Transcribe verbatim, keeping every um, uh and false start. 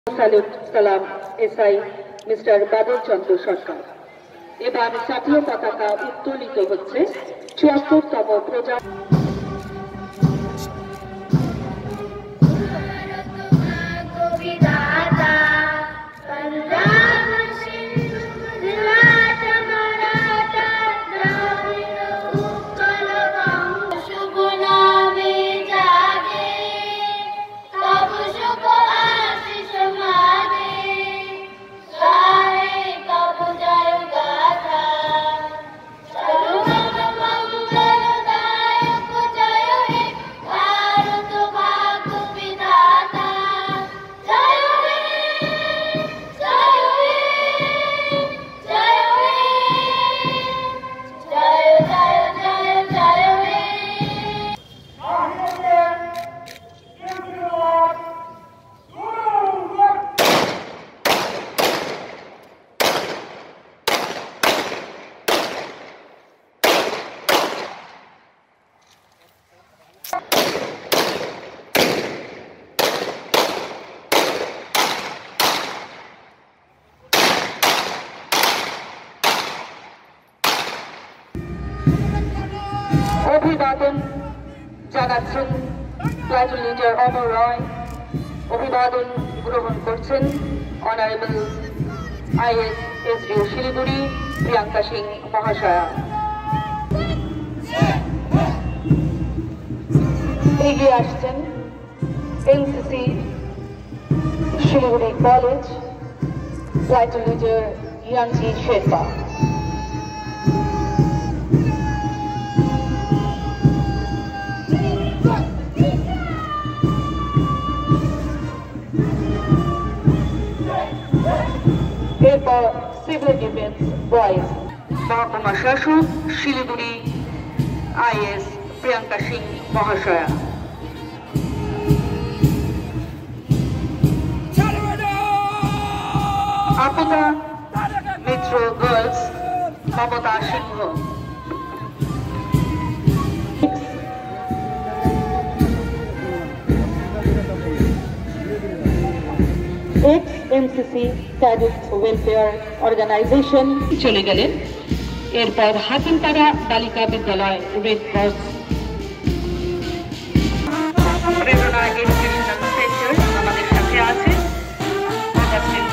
সালুট সালাম SI mister বাদল চন্দ্র সরকার। এবার জাতীয় পতাকা উত্তোলিত হচ্ছে চুয়াত্তরতম প্রজা অভিবাদন জানাচ্ছেন প্লাটুন লিডার অমর রয়। অভিবাদন গ্রহণ করছেন honourable IAS SDO Siliguri Priyanka Singh মহাশয়া। এগিয়ে আসছেন NCC Siliguri college platoon leader Yangzi Sherpa. এরপর সিভিল ডিফেন্স বয়েজ মহকুমা শাসক শিলিগুড়ি আইএস প্রিয়াঙ্কা সিং মহাশয়া। Apada Mitra girls Mamata Singha. Ex MCC cadet welfare organisation চলে গেলেন। এরপর Hakimpara Balika Vidyalaya red cross Prerana educational centre আমাদের সাথে আছে।